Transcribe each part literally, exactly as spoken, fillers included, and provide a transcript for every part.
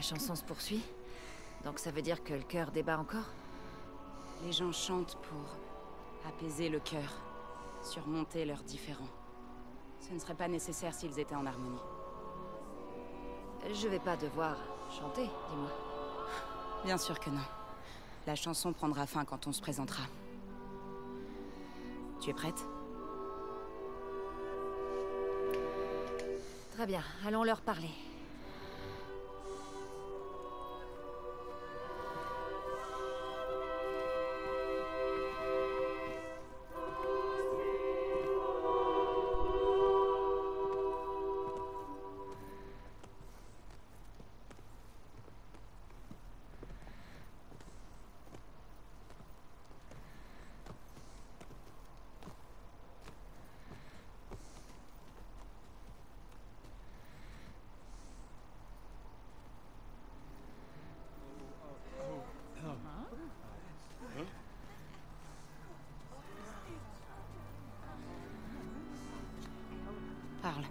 chanson se poursuit. Donc ça veut dire que le cœur débat encore? Les gens chantent pour apaiser le cœur, surmonter leurs différends. Ce ne serait pas nécessaire s'ils étaient en harmonie. Je vais pas devoir chanter, dis-moi. Bien sûr que non. La chanson prendra fin quand on se présentera. Tu es prête? Très bien, allons leur parler. Parle.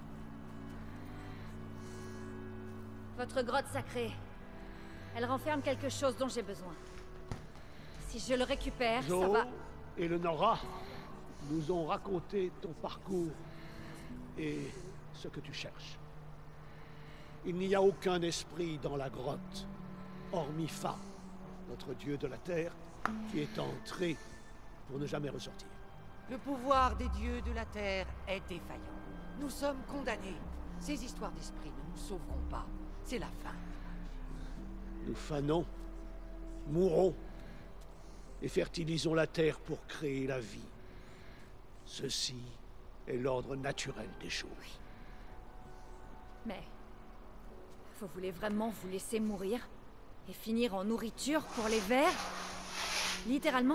Votre grotte sacrée. Elle renferme quelque chose dont j'ai besoin. Si je le récupère, Zo ça va... et le Nora nous ont raconté ton parcours et ce que tu cherches. Il n'y a aucun esprit dans la grotte, hormis Fa, notre dieu de la terre, qui est entré pour ne jamais ressortir. Le pouvoir des dieux de la Terre est défaillant. Nous sommes condamnés. Ces histoires d'esprit ne nous sauveront pas. C'est la fin. Nous fanons, mourons, et fertilisons la terre pour créer la vie. Ceci est l'ordre naturel des choses. Mais... vous voulez vraiment vous laisser mourir? Et finir en nourriture pour les vers? Littéralement?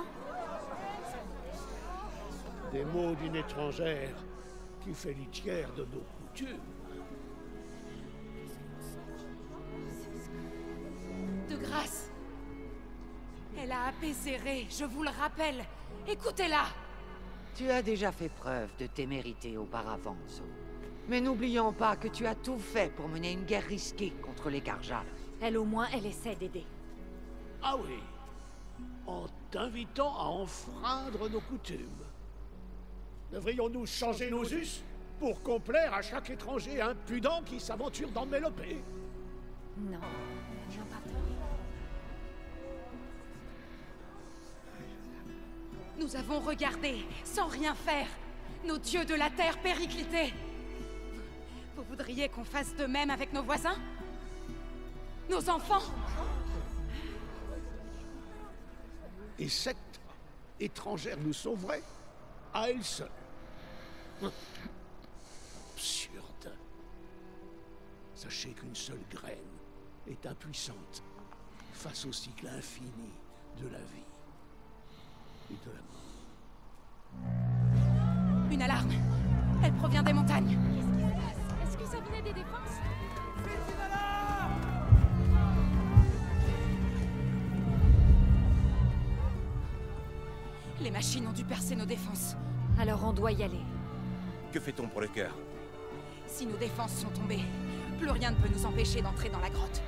Des mots d'une étrangère qui fait litière de nos coutumes. De grâce. Elle a apaisé Ré, je vous le rappelle. Écoutez-la. Tu as déjà fait preuve de témérité auparavant, Zo. Mais n'oublions pas que tu as tout fait pour mener une guerre risquée contre les Karjal. Elle au moins, elle essaie d'aider. Ah oui, en t'invitant à enfreindre nos coutumes. Devrions-nous changer nos us pour complaire à chaque étranger impudent qui s'aventure dans Mélopée? Non. Nous avons regardé, sans rien faire, nos dieux de la terre péricliter. Vous voudriez qu'on fasse de même avec nos voisins? Nos enfants? Et cette étrangère nous sauverait à elle seule. Absurde. Sachez qu'une seule graine est impuissante face au cycle infini de la vie et de la mort. Une alarme. Elle provient des montagnes. Qu'est-ce qui se passe? Est-ce que ça venait des défenses? Les machines ont dû percer nos défenses. Alors on doit y aller. Que fait-on pour le cœur? Si nos défenses sont tombées, plus rien ne peut nous empêcher d'entrer dans la grotte.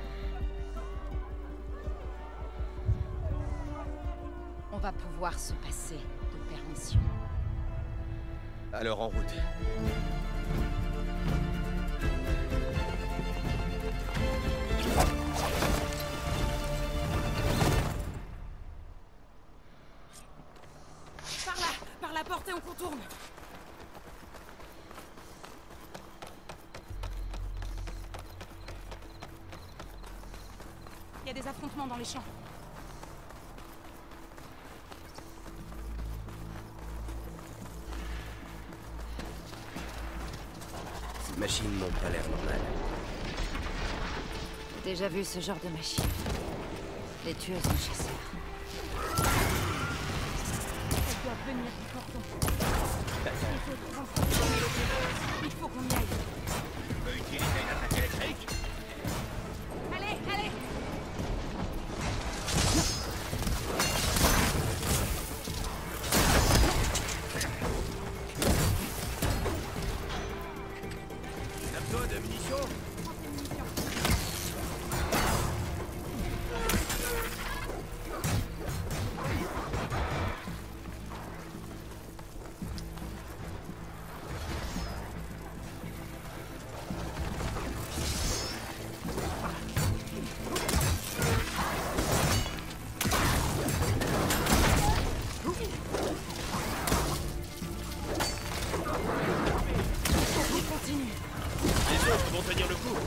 On va pouvoir se passer de permission. Alors en route. Par là, par la porte et on contourne. Il y a des affrontements dans les champs. Ces machines n'ont pas l'air normales. J'ai déjà vu ce genre de machine. Les tueuses de chasseurs. Elles doivent venir du cordon. Il faut qu'on y aille. Tu peux utiliser une attaque électrique? Allez, allez! T'as besoin de munitions? vont tenir le coup.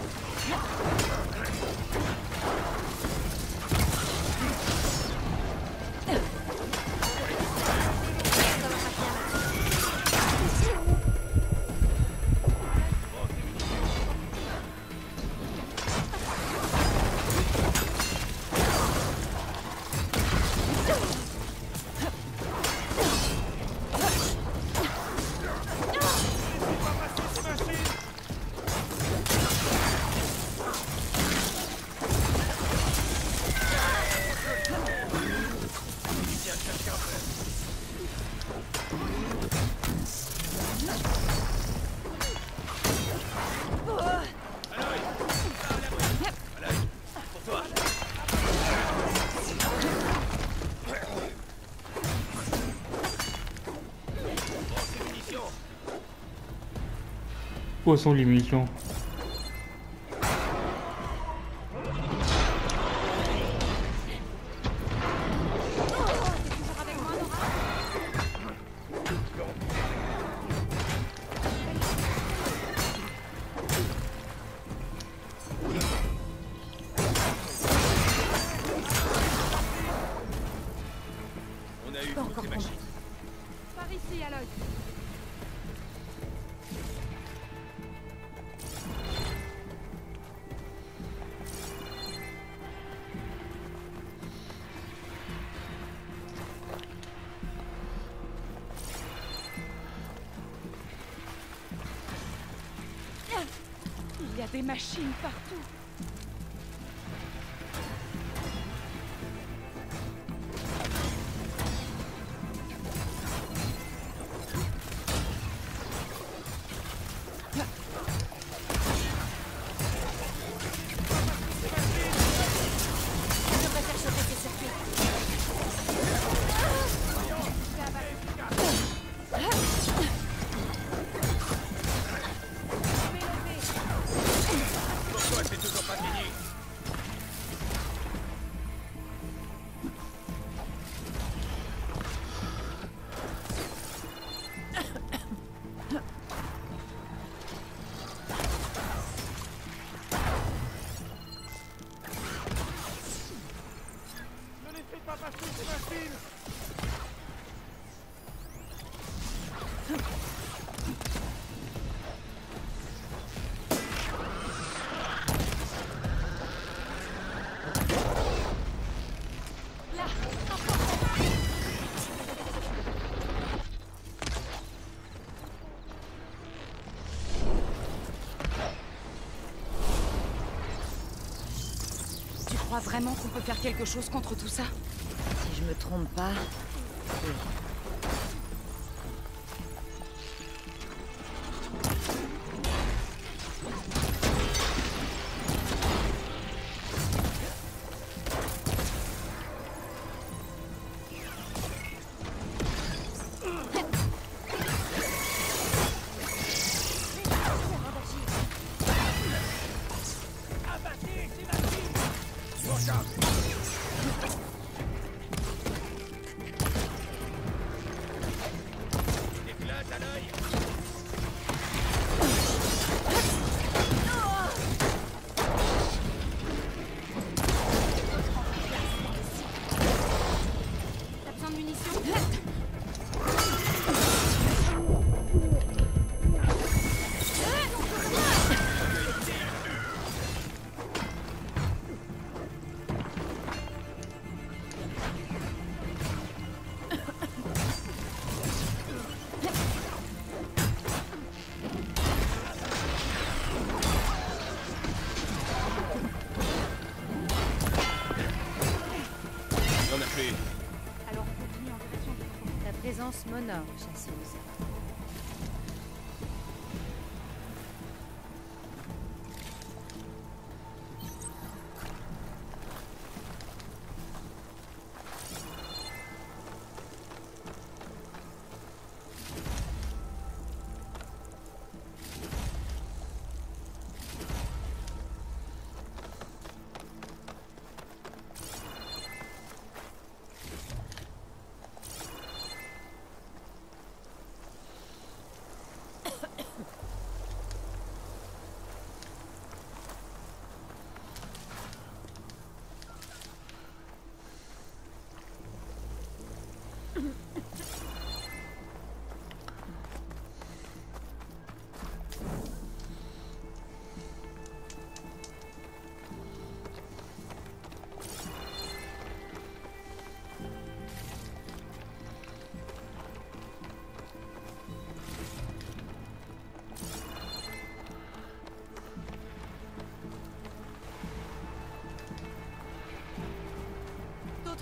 Où sont les munitions? On a eu toutes ces machines. Par ici, Aloy. Il y a des machines partout. Je préfère choper ces circuits. Pourquoi c'est toujours pas fini? Ne laissez pas passer ces machines! Tu crois vraiment qu'on peut faire quelque chose contre tout ça? Si je me trompe pas... oui. Éclate à l'œil! T'as besoin de munitions? On a plus. Alors on continue en direction du fond. Ta présence m'honore, chasseuse.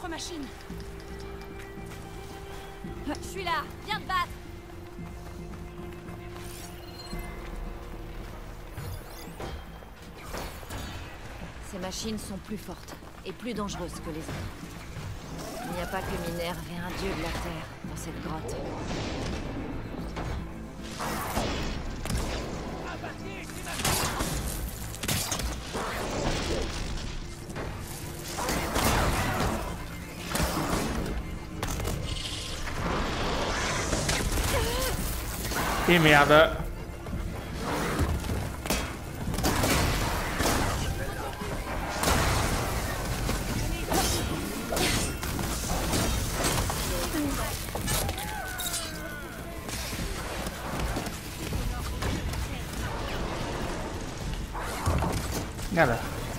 machine. Je suis là, viens te battre. Ces machines sont plus fortes et plus dangereuses que les autres. Il n'y a pas que Minerve et un dieu de la Terre dans cette grotte. Et merde. Merde.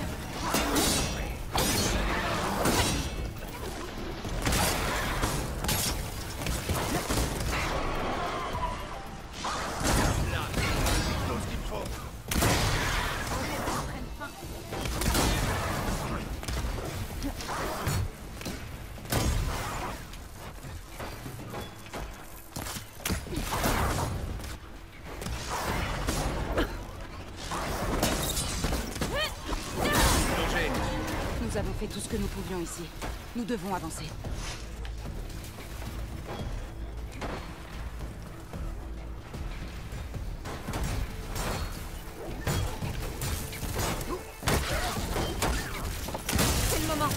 Nous avons fait tout ce que nous pouvions ici. Nous devons avancer. C'est le moment.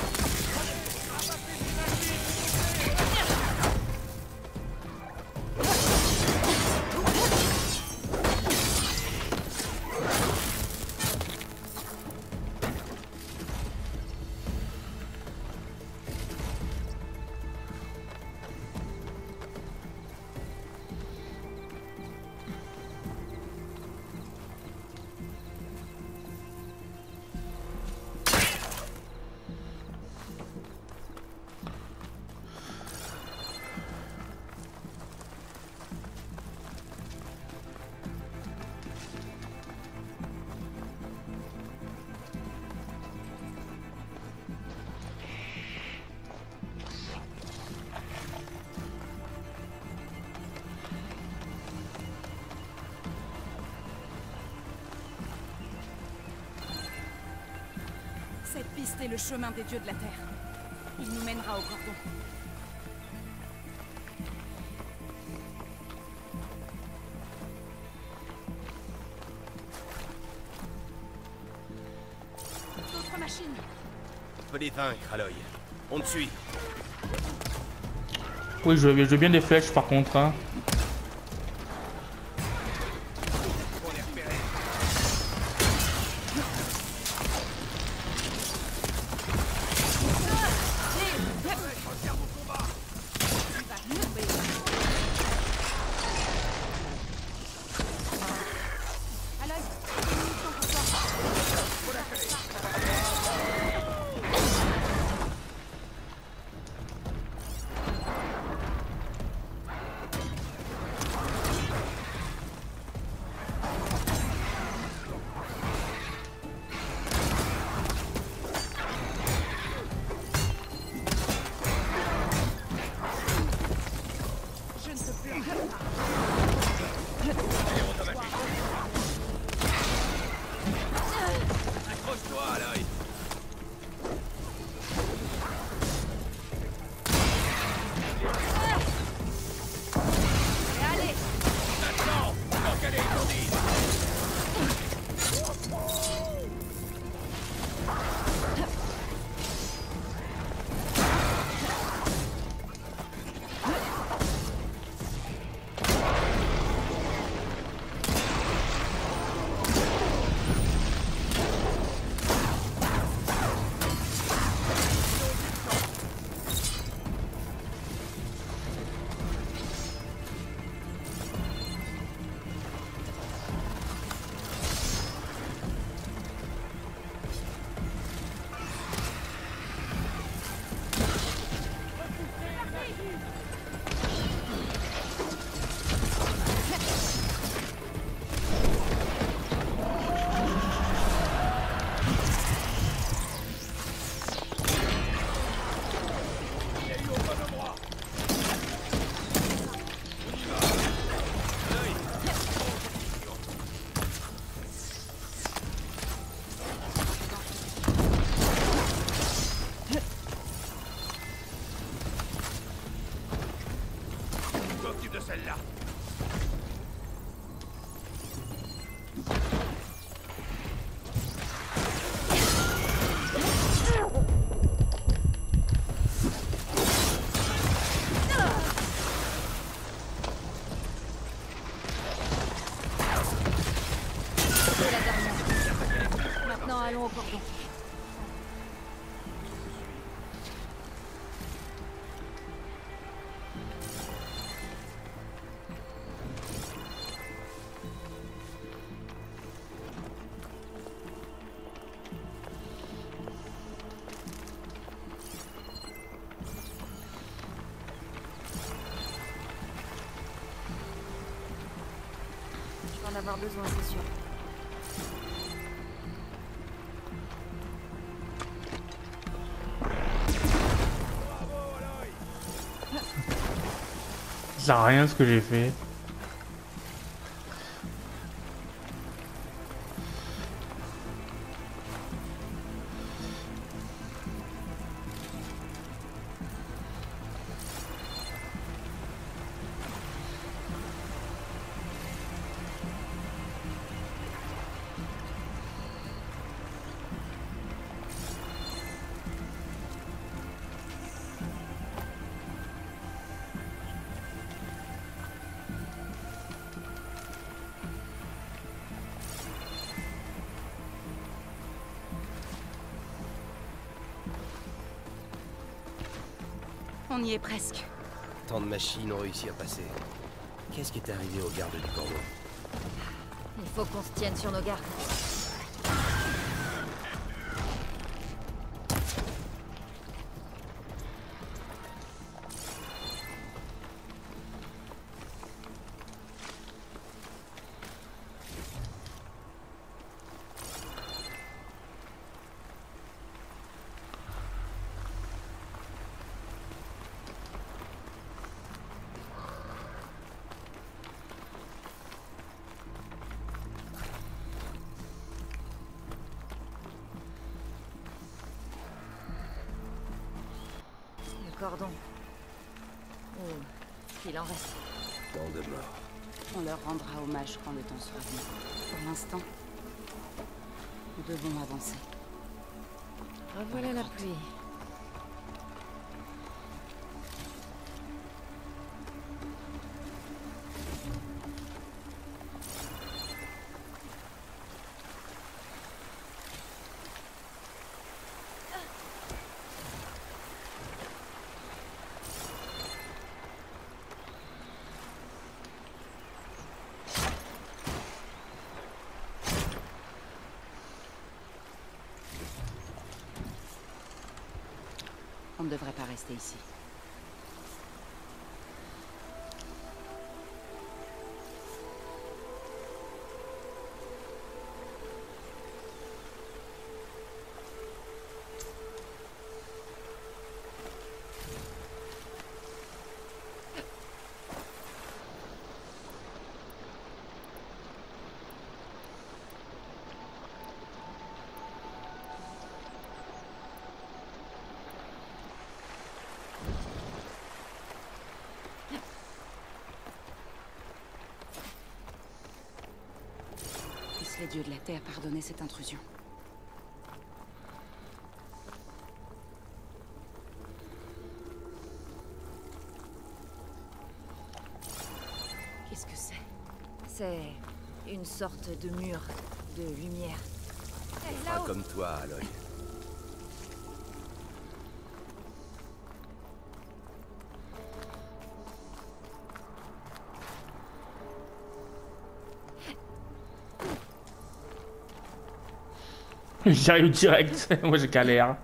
Cette piste est le chemin des dieux de la Terre. Il nous mènera au cordon. D'autres machines. On peut les vaincre, Aloy. On te suit. Oui, je veux, je veux bien des flèches par contre. Hein. On est repéré. Aloy, une mission pour toi. C'est la dernière. Maintenant, allons au cordon. Je vais en avoir besoin, c'est sûr. Ça sert à rien ce que j'ai fait. On y est presque. Tant de machines ont réussi à passer. Qu'est-ce qui est arrivé aux gardes du cordon? Il faut qu'on se tienne sur nos gardes. Cordon. Ou qu'il en reste. Tant de morts. On leur rendra hommage quand le temps sera venu. Pour l'instant, nous devons avancer. Revoilà la pluie. On ne devrait pas rester ici. Les dieux de la Terre pardonnaient cette intrusion. Qu'est-ce que c'est? C'est une sorte de mur de lumière. Pas comme toi, Aloy. J'arrive direct. Moi, j'ai galère.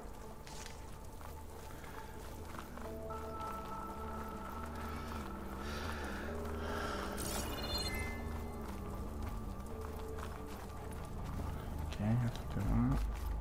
Ok, un truc de loin.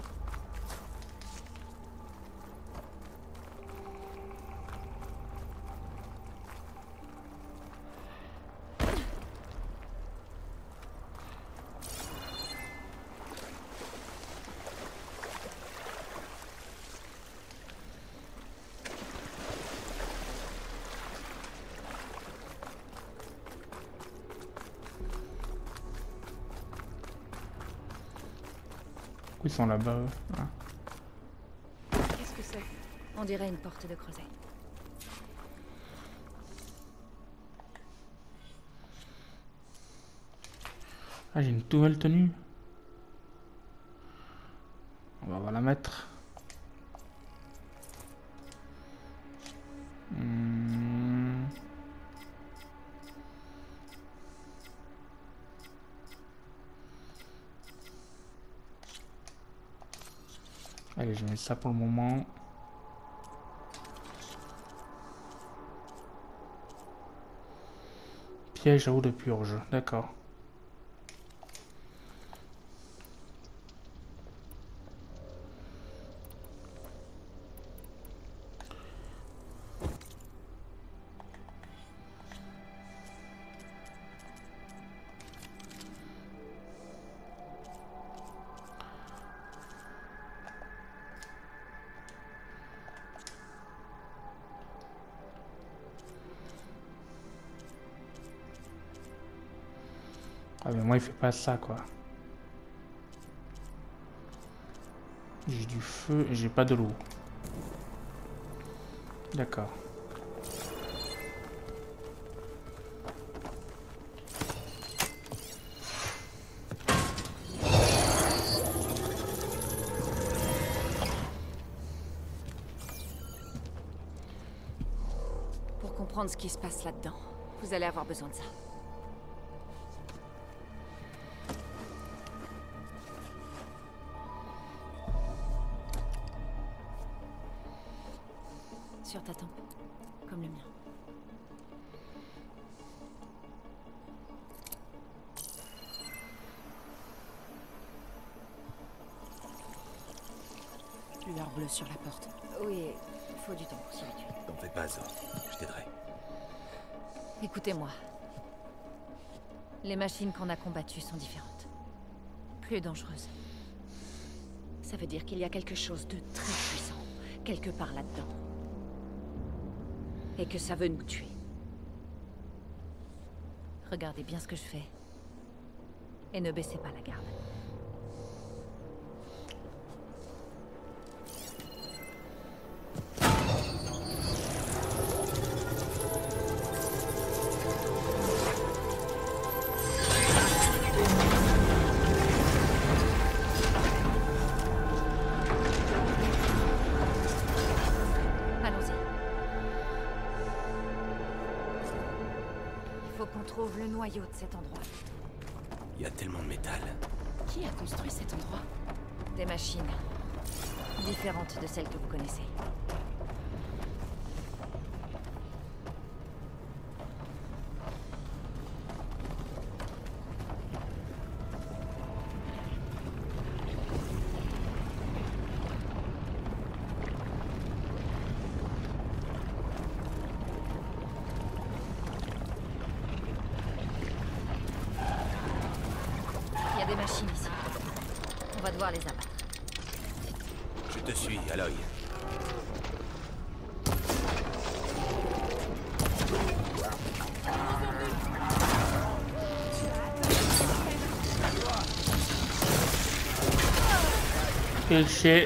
Ils sont là-bas. Ah. Qu'est-ce que c'est? On dirait une porte de creuset. Ah, j'ai une nouvelle tenue. On va la mettre. Hmm. Allez, je mets ça pour le moment. Piège à eau de purge, d'accord. Ah mais moi il fait pas ça quoi. J'ai du feu et j'ai pas de l'eau. D'accord. Pour comprendre ce qui se passe là-dedans, vous allez avoir besoin de ça. Sur ta tempe, comme le mien. Lueur bleue sur la porte. Oui, il faut du temps pour s'y habituer. T'en fais pas, Zor. Je t'aiderai. Écoutez-moi. Les machines qu'on a combattues sont différentes. Plus dangereuses. Ça veut dire qu'il y a quelque chose de très puissant, quelque part là-dedans. Et que ça veut nous tuer. Regardez bien ce que je fais. Et ne baissez pas la garde. On trouve le noyau de cet endroit. Il y a tellement de métal. Qui a construit cet endroit? Des machines. Différentes de celles que vous connaissez. Des machines ici. On va devoir les abattre. Je te suis, Aloy. Quel chien.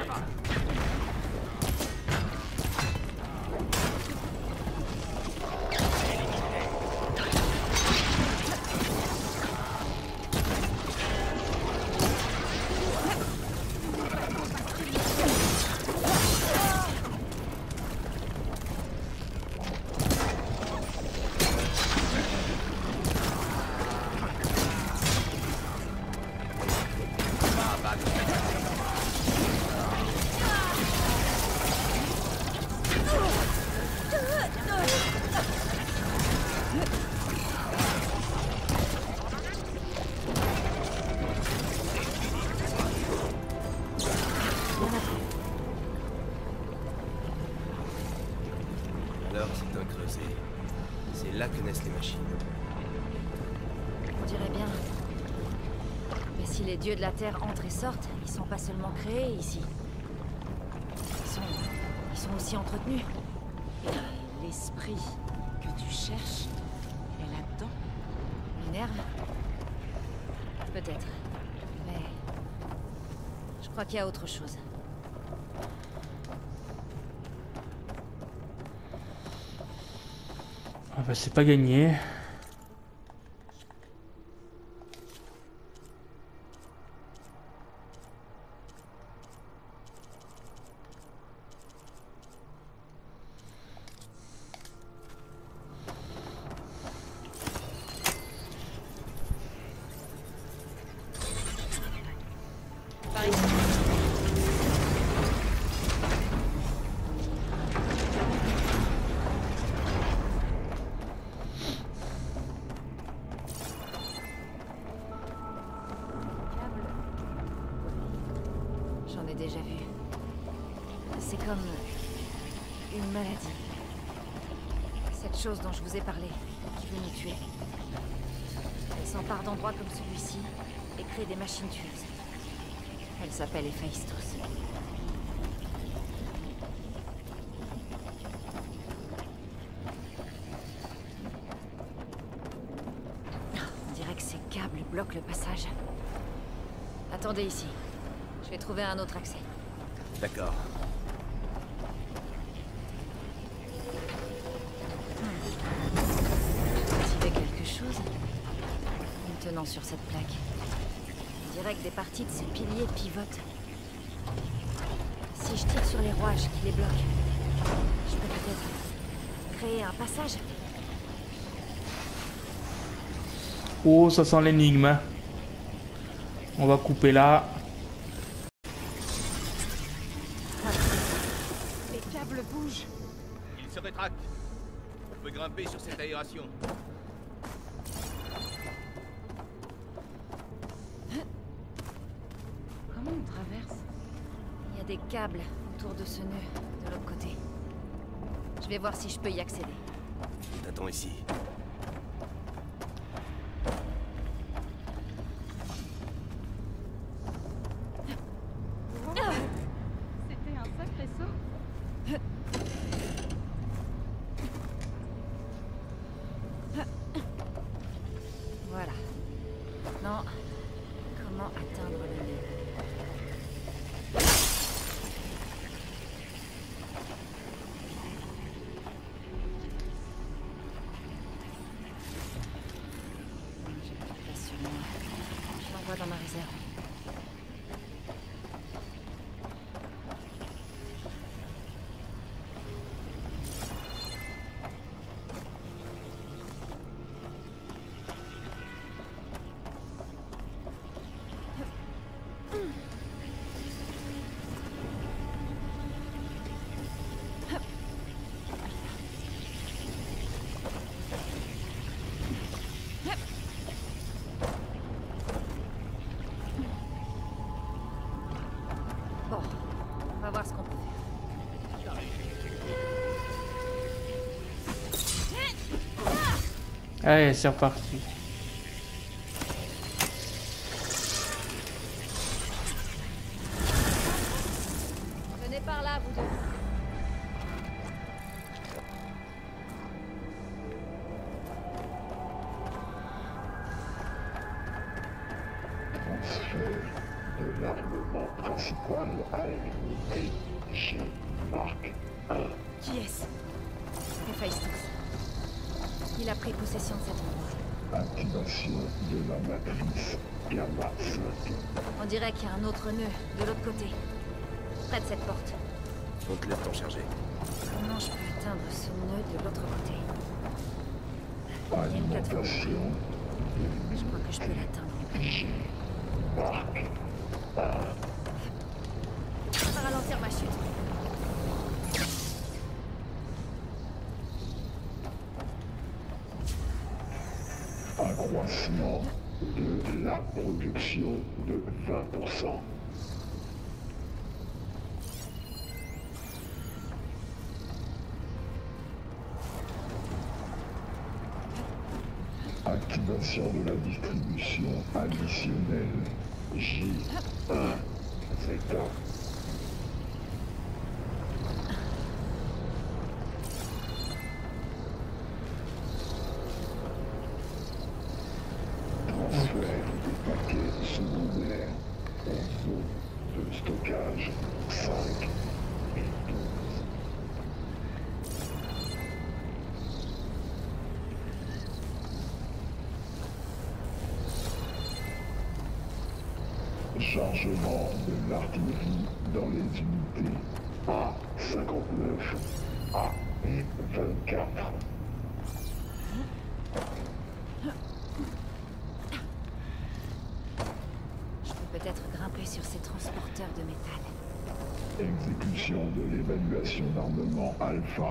Alors, c'est un creuset. C'est là que naissent les machines. On dirait bien. Mais si les dieux de la Terre entrent et sortent, ils sont pas seulement créés ici. Ils sont... ils sont aussi entretenus. Et l'esprit que tu cherches est là-dedans? Minerve? Peut-être. Mais... je crois qu'il y a autre chose. Ah bah c'est pas gagné. Par ici. J'en ai déjà vu. C'est comme une maladie. Cette chose dont je vous ai parlé, qui veut nous tuer. Elle s'empare d'endroits comme celui-ci et crée des machines tueuses. Elle s'appelle Héphaïstos. On dirait que ces câbles bloquent le passage. Attendez ici. Je vais trouver un autre accès. D'accord. Activer quelque chose en tenant sur cette plaque. On dirait que des parties de ce pilier pivotent. Si je tire sur les rouages qui les bloquent, je peux peut-être créer un passage. Oh, ça sent l'énigme. On va couper là. Les câbles bougent. Il se rétracte. On peut grimper sur cette aération. Comment on traverse? Il y a des câbles autour de ce nœud, de l'autre côté. Je vais voir si je peux y accéder. Je t'attends ici. C'était un sacré saut. Voilà. Non. Comment atteindre le nœud? J'ai pas de place sur moi. Je l'envoie dans ma réserve. Bon, on va voir ce qu'on peut faire. Allez, c'est reparti. Venez par là, vous deux. De l'armement principal à l'unité G Mark un. Qui est-ce? Héphaïstos. Il a pris possession de cet endroit. Activation de la matrice Gamma cinq. On dirait qu'il y a un autre nœud de l'autre côté. Près de cette porte. On te laisse t'en charger. Comment je peux atteindre ce nœud de l'autre côté? Il y a une plateforme. Alimentation Je crois que je peux l'atteindre. G Mark un. Ça va ralentir ma chute. Accroissement de la production de vingt pour cent. Activation de la distribution additionnelle J un Zeta. Transfert des paquets secondaires en zone de stockage cinq et douze. Chargement de l'artillerie dans les unités A cinquante-neuf, A vingt-quatre. Je peux peut-être grimper sur ces transporteurs de métal. Exécution de l'évaluation d'armement Alpha.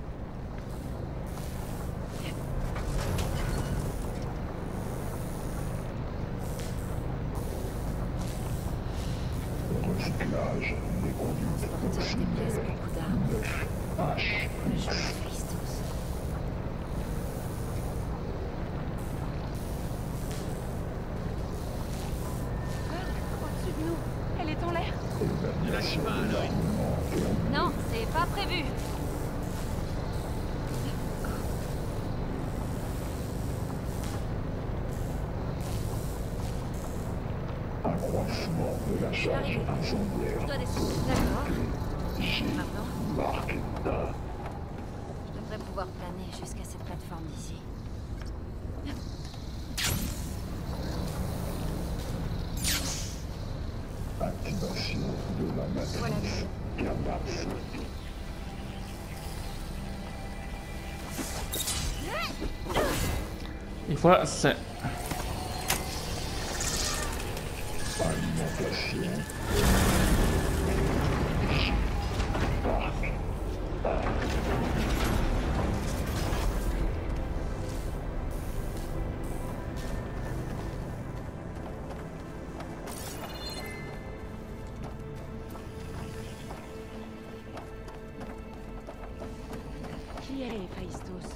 Recyclage des conduites Transporteur déplace auxiliaires beaucoup d'armes. neuf H. Le jeu de Phaistos. Au-dessus de nous. Elle est en l'air. Évaluation de l'armement et Non, c'est pas prévu. accroissement de la charge Je incendiaire. dois descendre. D'accord. J. Maintenant, Marque un. je devrais pouvoir planer jusqu'à cette plateforme d'ici. Activation de la Voilà. matrice Capax. Il faut... c'est... Alimentation. J. Marque Qui est Phaistos?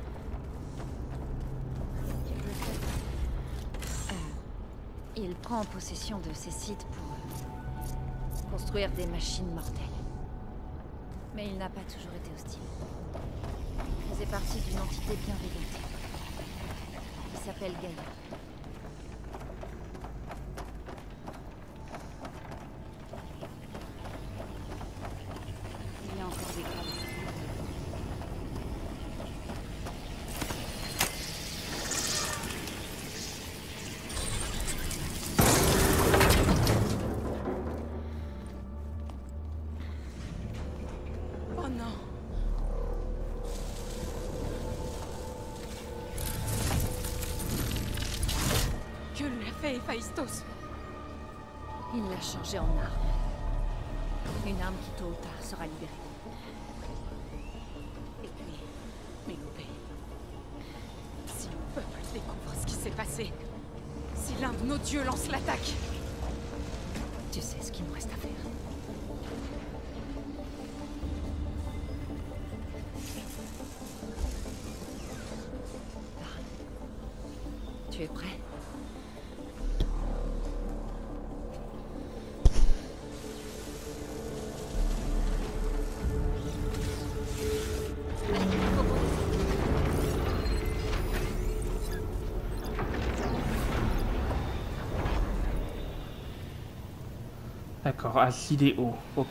Il prend possession de ces sites pour euh, construire des machines mortelles. Mais il n'a pas toujours été hostile. Il faisait partie d'une entité bienveillante. Il s'appelle Gaïa. Il y a encore des cadres. Oh non. Que l'a fait Phaistos? Il l'a changé en arme. Une arme qui tôt ou tard sera libérée. Et puis, Mélopée. Si le peuple découvre ce qui s'est passé, si l'un de nos dieux lance l'attaque, Tu sais ce qu'il nous reste à faire. Tu es prêt? D'accord, acide et eau. Ok.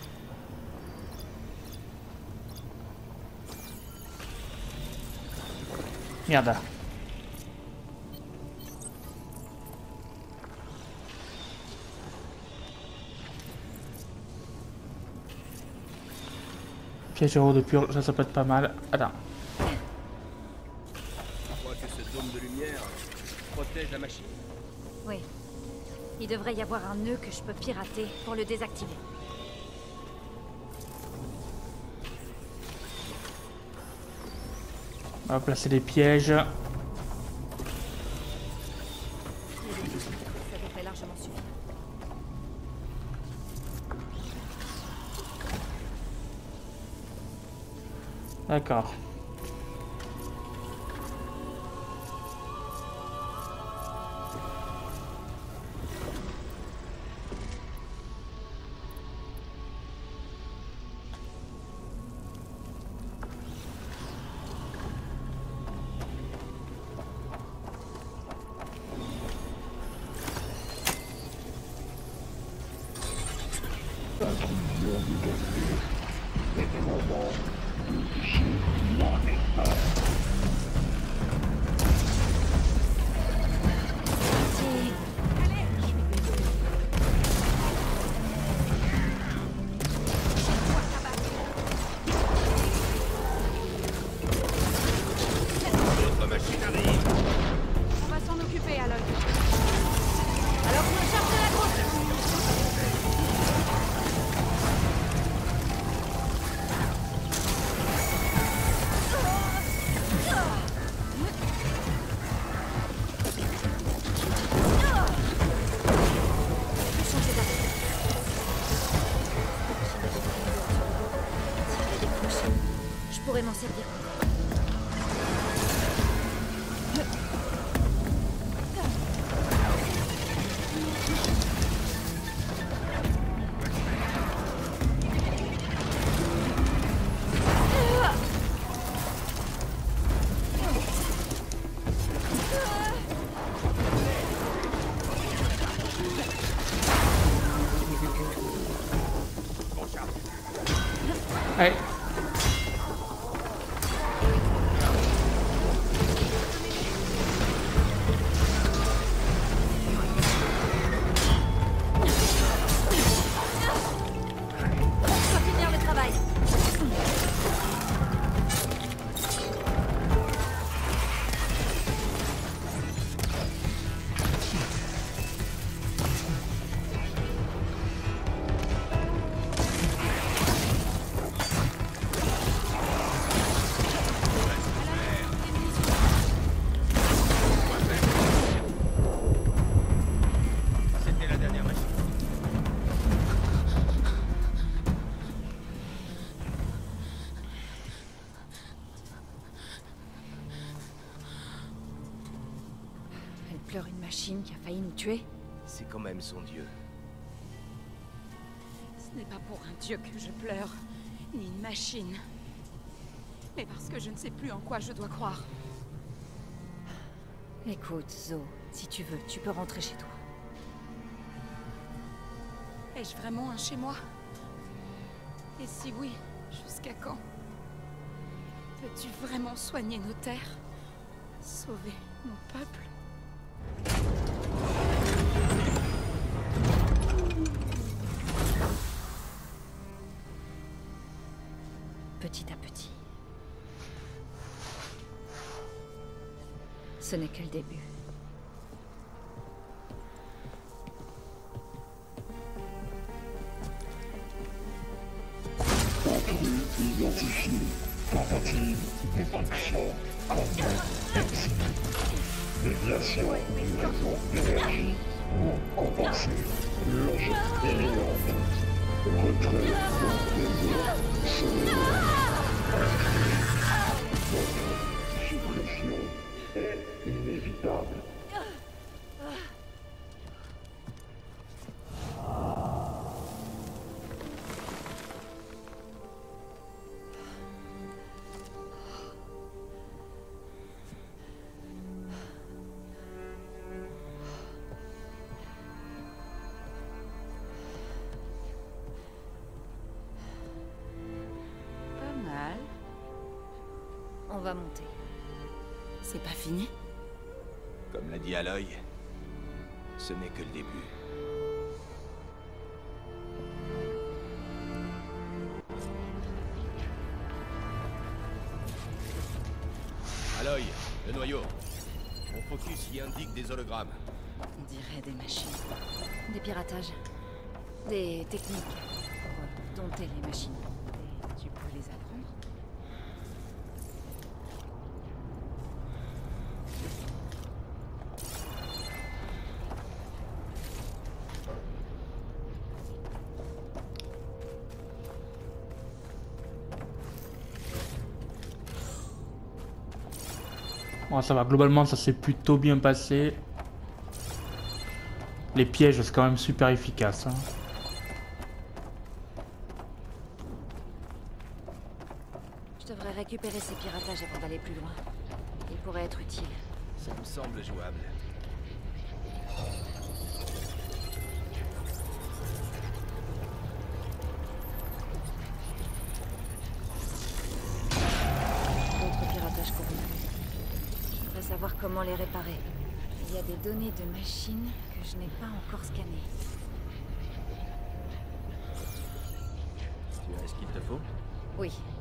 Merde. Piège à eau de purge, ça, ça peut être pas mal. Attends. Je crois que ce dôme de lumière protège la machine. Oui. Il devrait y avoir un nœud que je peux pirater pour le désactiver. On va placer des pièges. Ça devrait largement suffire. D'accord. Intrusion détectée. Déploiement de J. Marque servir. Allez. On va finir le travail. C'était la dernière machine. Elle pleure une machine qui a failli nous tuer. C'est quand même son dieu. Ce n'est pas pour un dieu que je pleure, ni une machine. Mais parce que je ne sais plus en quoi je dois croire. Écoute, Zo, si tu veux, tu peux rentrer chez toi. Ai-je vraiment un chez moi? Et si oui, jusqu'à quand? Peux-tu vraiment soigner nos terres? Sauver mon peuple? Petit à petit. Ce n'est que le début. Patrouille identifiée. Tentative d'effraction. Contact exit. Déviation du réseau d'énergie pour compenser logique éminente. Retrait du réseau solaire. Votre suppression est inévitable. Pas mal. On va monter. C'est pas fini? Comme l'a dit Aloy, ce n'est que le début. Aloy, le noyau. Mon focus y indique des hologrammes. On dirait des machines. Des piratages. Des techniques pour dompter les machines. Et tu peux les apprendre? Bon, ça va, globalement ça s'est plutôt bien passé. Les pièges c'est quand même super efficace. Hein. Je devrais récupérer ces piratages avant d'aller plus loin. Ils pourraient être utiles. Ça me semble jouable. D'autres piratages corrompus. Je voudrais savoir comment les réparer. Il y a des données de machines que je n'ai pas encore scannées. Tu as ce qu'il te faut? Oui,